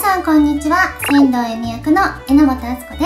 さんこんにちは。仙道恵美役の榎本敦子です。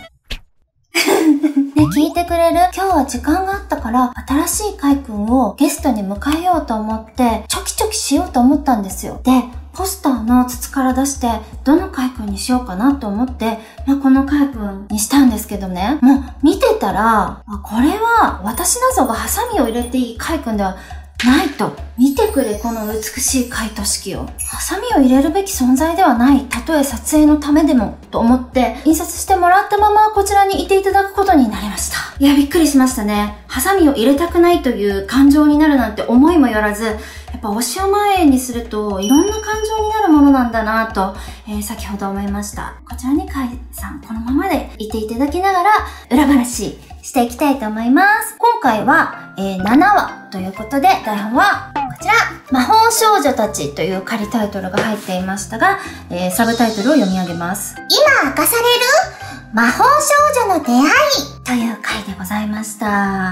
ね、聞いてくれる？今日は時間があったから、新しいカイくんをゲストに迎えようと思って、チョキチョキしようと思ったんですよ。で、ポスターの筒から出して、どのカイくんにしようかなと思って、このカイくんにしたんですけどね。もう見てたら、これは私なぞがハサミを入れていいカイくんではないと。見てくれ、この美しいカイト式を。ハサミを入れるべき存在ではない。たとえ撮影のためでも、と思って、印刷してもらったままこちらにいていただくことになりました。いや、びっくりしましたね。ハサミを入れたくないという感情になるなんて思いもよらず、やっぱ推しを前にすると、いろんな感情になるものなんだなと、先ほど思いました。こちらにカイさん、このままでいていただきながら、裏話していきたいと思います。今回は、7話ということで、台本はこちら、魔法少女たちという仮タイトルが入っていましたが、サブタイトルを読み上げます。今明かされる魔法少女の出会いという回でございました。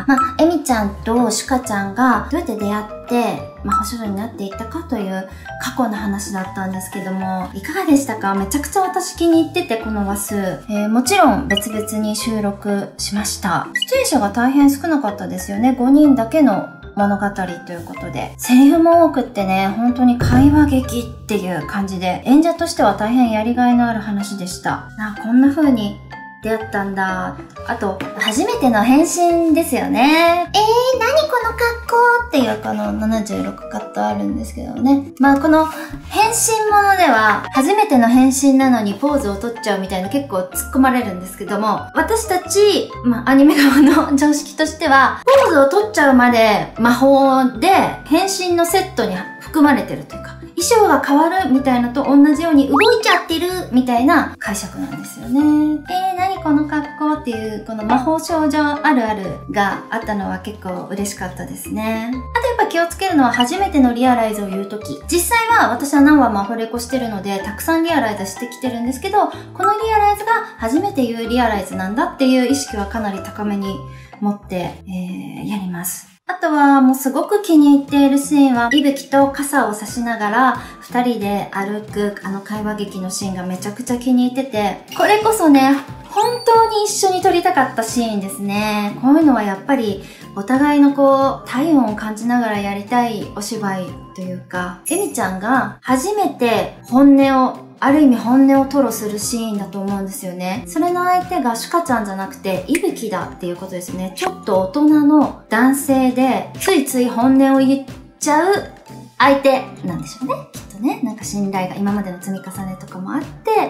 エミちゃんとシュカちゃんがどうやって出会って魔法少女になっていったかという過去の話だったんですけども、いかがでしたか？めちゃくちゃ私気に入ってて、この話数。もちろん別々に収録しました。出演者が大変少なかったですよね。5人だけの物語ということで。セリフも多くってね、本当に会話劇っていう感じで、演者としては大変やりがいのある話でした。こんな風に出会ったんだ。あと、初めての変身ですよね。何この格好っていうこの76カットあるんですけどね。この変身ものでは、初めての変身なのにポーズを取っちゃうみたいな結構突っ込まれるんですけども、私たち、アニメ側の常識としては、ポーズを取っちゃうまで魔法で変身のセットに含まれてるというか、衣装が変わるみたいなと同じように動いちゃってるみたいな解釈なんですよね。何この格好っていうこの魔法少女あるあるがあったのは結構嬉しかったですね。あとやっぱ気をつけるのは初めてのリアライズを言うとき。実際は私は何話もアフレコしてるのでたくさんリアライズしてきてるんですけど、このリアライズが初めて言うリアライズなんだっていう意識はかなり高めに持って、やります。あとはもうすごく気に入っているシーンは、いぶきと傘を差しながら二人で歩く会話劇のシーンがめちゃくちゃ気に入ってて、これこそね、本当に一緒に撮りたかったシーンですね。こういうのはやっぱりお互いの体温を感じながらやりたいお芝居というか、エミちゃんが初めてある意味本音を吐露するシーンだと思うんですよね。それの相手がシュカちゃんじゃなくて、いぶきだっていうことですね。ちょっと大人の男性で、ついつい本音を言っちゃう相手なんでしょうね。きっとね。信頼が今までの積み重ねとかもあって、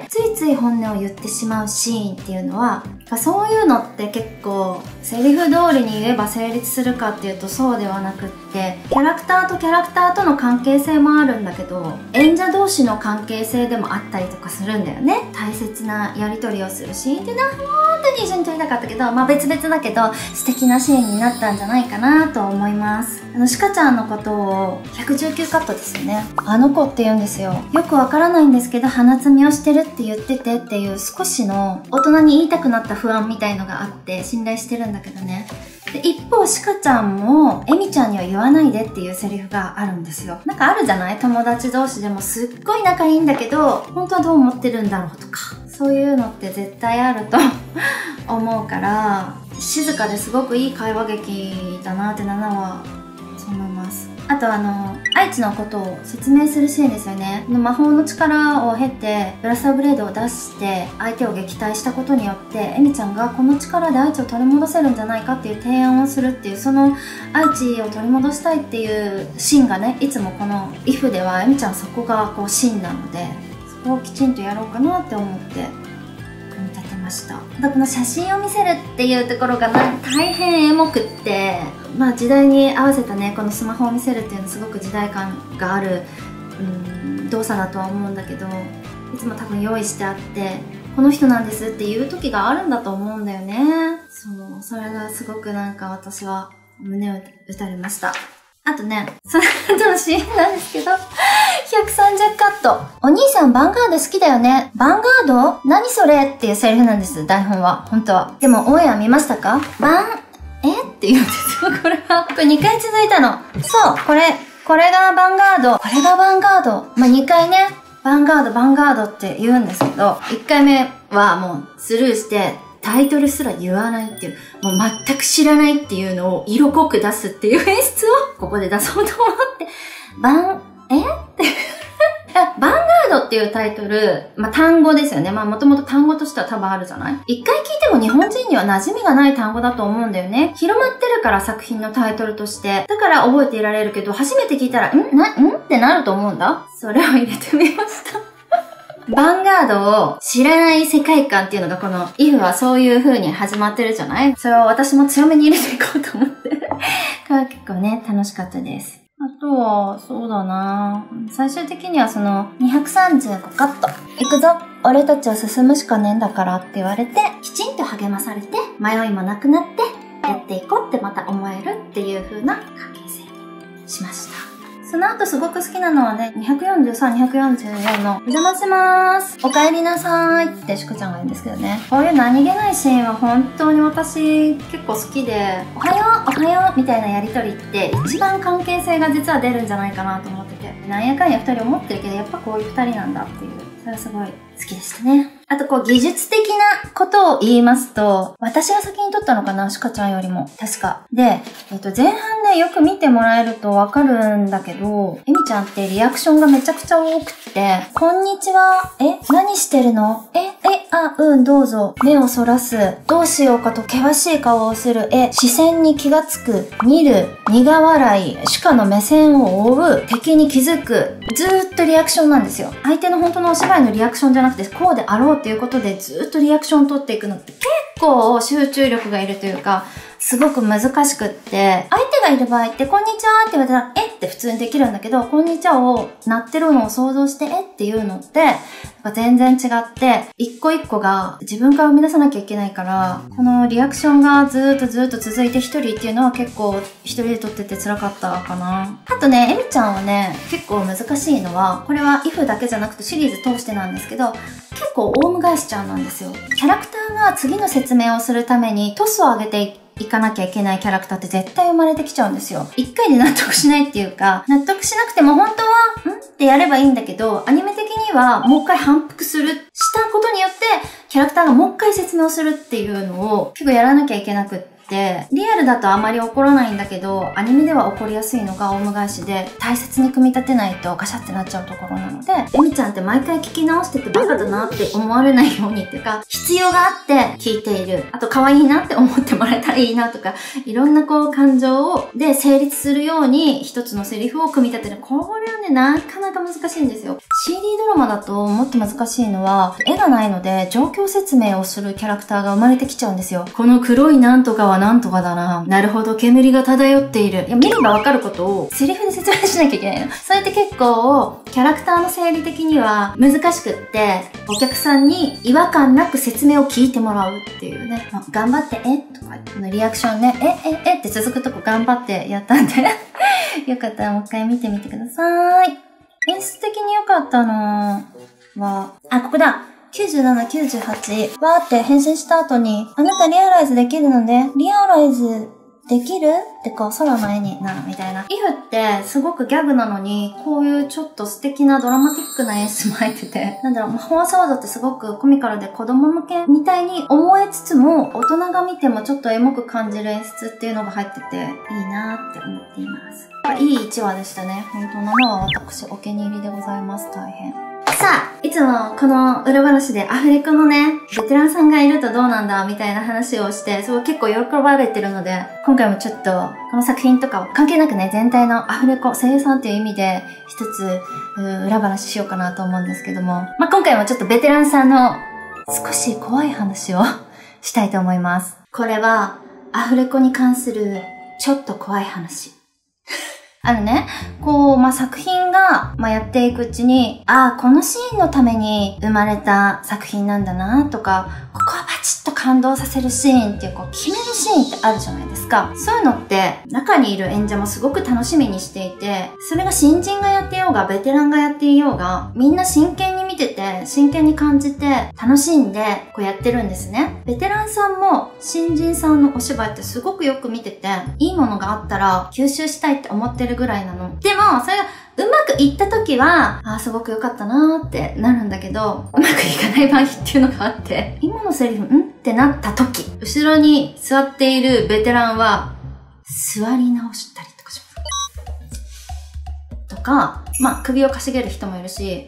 ついつい本音を言ってしまうシーンっていうのは、そういうのって結構、セリフ通りに言えば成立するかっていうとそうではなくって、キャラクターとキャラクターとの関係性もあるんだけど、演者同士の関係性でもあったりとかするんだよね。大切なやりとりをするシーンっていうのは本当に一緒に撮りたかったけど、別々だけど素敵なシーンになったんじゃないかなと思います。シカちゃんのことを119カットですよね。あの子って言うんですよ。よくわからないんですけど、鼻摘みをしてるって言っててっていう少しの大人に言いたくなった不安みたいのがあって信頼してるんだけどね。で、一方、シカちゃんも、エミちゃんには言わないでっていうセリフがあるんですよ。あるじゃない？友達同士でもすっごい仲いいんだけど、本当はどう思ってるんだろうとか。そういうのって絶対あると思うから、静かですごくいい会話劇だなって7話、そう思います。あと愛知のことを説明するシーンですよね。魔法の力を経てブラスターブレードを出して相手を撃退したことによってエミちゃんがこの力で愛知を取り戻せるんじゃないかっていう提案をするっていう、その愛知を取り戻したいっていうシーンがね、いつもこの IF ではエミちゃんそこが芯なので、そこをきちんとやろうかなって思って組み立てました。この写真を見せるっていうところが大変エモくって、時代に合わせたね、このスマホを見せるっていうのはすごく時代感がある動作だとは思うんだけど、いつも多分用意してあって、この人なんですっていう時があるんだと思うんだよね。それがすごく私は胸を打たれました。あとね、その後のシーンなんですけど、130カット。お兄さんヴァンガード好きだよね。ヴァンガード？何それっていうセリフなんです、台本は。本当は。でもオンエア見ましたか？って言うんですよ、これは。これ2回続いたの。そう、これがヴァンガード。これがヴァンガード。2回ね、 ヴァンガードって言うんですけど、1回目はもうスルーして、タイトルすら言わないっていう、もう全く知らないっていうのを色濃く出すっていう演出をここで出そうと思って、ヴァンガードっていうタイトル、単語ですよね。もともと単語としては多分あるじゃない？一回聞いても日本人には馴染みがない単語だと思うんだよね。広まってるから作品のタイトルとして。だから覚えていられるけど、初めて聞いたら、ってなると思うんだ。それを入れてみました。ヴァンガードを知らない世界観っていうのがこの IF はそういう風に始まってるじゃない？それを私も強めに入れていこうと思って。これは結構ね、楽しかったです。あとは、そうだな最終的にはその235カット。行くぞ俺たちは進むしかねえんだからって言われて、きちんと励まされて、迷いもなくなって、やっていこうってまた思えるっていう風な関係性にしました。その後すごく好きなのはね、243、244の、お邪魔しまーす。お帰りなさーいってしこちゃんが言うんですけどね。こういう何気ないシーンは本当に私結構好きで、おはようみたいなやりとりって一番関係性が実は出るんじゃないかなと思ってて。なんやかんや二人思ってるけど、やっぱこういう二人なんだっていう。それはすごい好きでしたね。あと技術的なことを言いますと、私が先に撮ったのかな、シカちゃんよりも。確か。で、前半ね、よく見てもらえるとわかるんだけど、エミちゃんってリアクションがめちゃくちゃ多くって、こんにちは、何してるの？どうぞ。目をそらす。どうしようかと険しい顔をする。視線に気がつく。見る。苦笑い。シカの目線を追う。敵に気づく。ずーっとリアクションなんですよ。相手の本当のお芝居のリアクションじゃなくて、こうであろうっていうことでずーっとリアクションを取っていくのって結構集中力がいるというか、すごく難しくって、相手がいる場合って、こんにちはって言われたら、って普通にできるんだけど、こんにちはを鳴ってるのを想像して、っていうのって、全然違って、一個一個が自分から生み出さなきゃいけないから、このリアクションがずーっと続いて一人っていうのは結構一人で撮ってて辛かったかな。あとね、エミちゃんはね、結構難しいのは、これは IF だけじゃなくてシリーズ通してなんですけど、結構オウム返しちゃんなんですよ。キャラクターが次の説明をするためにトスを上げていかなきゃいけないキャラクターって絶対生まれてきちゃうんですよ。一回で納得しないっていうか、納得しなくても本当は、ってやればいいんだけど、アニメ的にはもう一回反復したことによって、キャラクターがもう一回説明をするっていうのを結構やらなきゃいけなくって、リアルだとあまり起こらないんだけど、アニメでは起こりやすいのがオウム返しで、大切に組み立てないとガシャってなっちゃうところなので、エミちゃんって毎回聞き直しててバカだなって思われないようにっていうか、必要があって聞いている。あと可愛いなって思ってもらえたらいいなとか、いろんな感情で成立するように一つのセリフを組み立てる。これはね、なかなか難しいんですよ。CD ドラマだともっと難しいのは、絵がないので状況説明をするキャラクターが生まれてきちゃうんですよ。この黒いなんとかはなんとかだな。なるほど、煙が漂っている。見ればわかることをセリフで説明しなきゃいけないの。それって結構、キャラクターの整理的には難しくって、お客さんに違和感なく説明を聞いてもらうっていうね。頑張って、とか、リアクションね、って続くとこ頑張ってやったんで、よかったらもう一回見てみてください。演出的に良かったのは、ここだ。97、98、わーって変身した後に、あなたリアライズできるので、リアライズできるって空の絵になるみたいな。IF ってすごくギャグなのに、こういうちょっと素敵なドラマティックな演出も入ってて、魔法騒動ってすごくコミカルで子供向けみたいに思えつつも、大人が見てもちょっとエモく感じる演出っていうのが入ってて、いいなーって思っています。いい1話でしたね。本当7話私お気に入りでございます。大変。さあ、いつもこの裏話でアフレコのね、ベテランさんがいるとどうなんだみたいな話をして、それ結構喜ばれてるので、今回もちょっとこの作品とかを関係なくね、全体のアフレコ、声優さんっていう意味で一つ裏話しようかなと思うんですけども、今回もちょっとベテランさんの少し怖い話をしたいと思います。これはアフレコに関するちょっと怖い話。作品が、やっていくうちに、このシーンのために生まれた作品なんだなとか、ここはバチッと感動させるシーンっていう、決めるシーンってあるじゃないですか。そういうのって、中にいる演者もすごく楽しみにしていて、それが新人がやっていようが、ベテランがやっていようが、みんな真剣に見見てて、真剣に感じて、楽しんで、こうやってるんですね。ベテランさんも、新人さんのお芝居ってすごくよく見てて、いいものがあったら、吸収したいって思ってるぐらいなの。でも、それが、うまくいった時は、すごく良かったなーってなるんだけど、うまくいかない場合っていうのがあって、今のセリフ、ってなった時、後ろに座っているベテランは、座り直したりとかします。とか、首をかしげる人もいるし、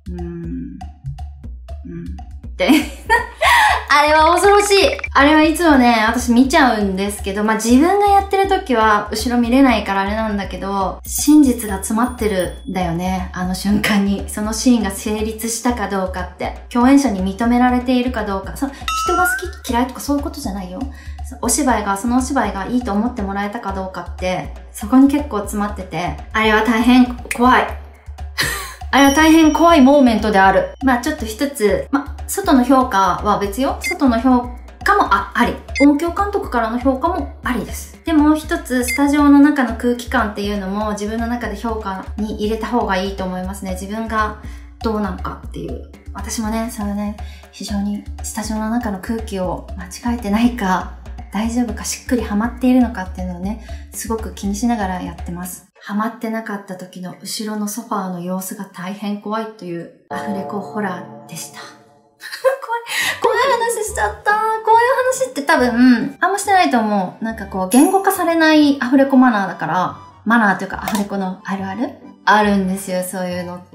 って。あれは恐ろしい。あれはいつもね、私見ちゃうんですけど、自分がやってる時は後ろ見れないからあれなんだけど、真実が詰まってるんだよね。あの瞬間に。そのシーンが成立したかどうかって。共演者に認められているかどうか。人が好き嫌いとかそういうことじゃないよ。そのお芝居がいいと思ってもらえたかどうかって、そこに結構詰まってて、あれは大変怖い。あれは大変怖いモーメントである。ちょっと一つ、外の評価は別よ。外の評価もあり。音響監督からの評価もありです。でも一つ、スタジオの中の空気感っていうのも自分の中で評価に入れた方がいいと思いますね。自分がどうなのかっていう。私もね、それね、非常にスタジオの中の空気を間違えてないか、大丈夫か、しっくりハマっているのかっていうのをね、すごく気にしながらやってます。ハマってなかった時の後ろのソファーの様子が大変怖いというアフレコホラーでした。怖い話しちゃった。こういう話って多分、あんましてないと思う。言語化されないアフレコマナーだから、マナーというかアフレコのあるあるあるんですよ、そういうのって。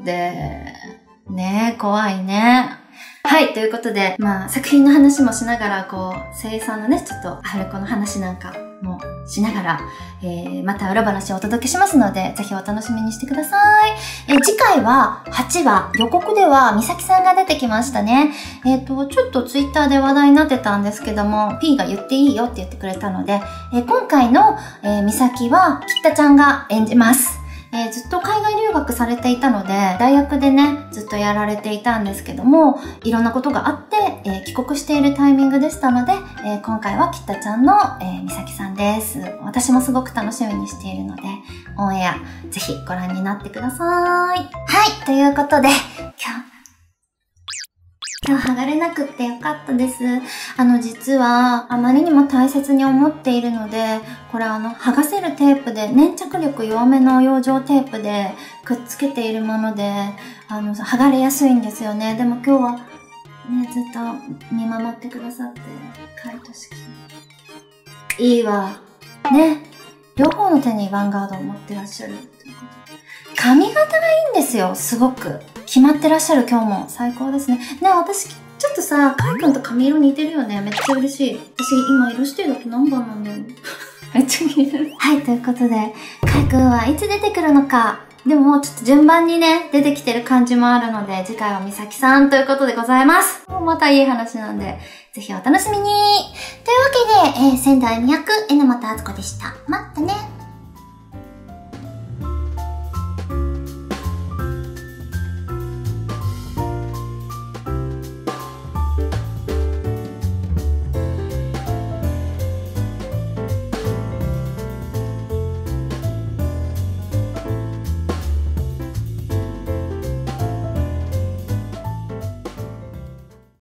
ねえ、怖いね。はい、ということで、作品の話もしながら、声優さんのね、ちょっとアフレコの話なんかもしながら、また裏話をお届けしますので、ぜひお楽しみにしてください。次回は8話、予告では美咲さんが出てきましたね。ちょっとツイッターで話題になってたんですけども、P が言っていいよって言ってくれたので、今回の、美咲は、きったちゃんが演じます。ずっと海外留学されていたので、大学でね、ずっとやられていたんですけども、いろんなことがあって、帰国しているタイミングでしたので、今回はきったちゃんの、美咲さんです。私もすごく楽しみにしているので、オンエア、ぜひご覧になってください。はい、ということで、今日剥がれなくってよかったです。実は、あまりにも大切に思っているので、これ剥がせるテープで、粘着力弱めの養生テープでくっつけているもので、剥がれやすいんですよね。でも今日は、ね、ずっと見守ってくださって、カイト式。いいわ。ね。両方の手にヴァンガードを持ってらっしゃる。髪型がいいんですよ、すごく。決まってらっしゃる今日も。最高ですね。ね、私、ちょっとさ、カイ君と髪色似てるよね。めっちゃ嬉しい。私、今、色指定だと何番なんだろう。めっちゃ気になる。はい、ということで、カイ君はいつ出てくるのか。でも、ちょっと順番にね、出てきてる感じもあるので、次回は美咲さんということでございます。またいい話なんで、ぜひお楽しみに。というわけで、仙台200、榎本敦子でした。またね。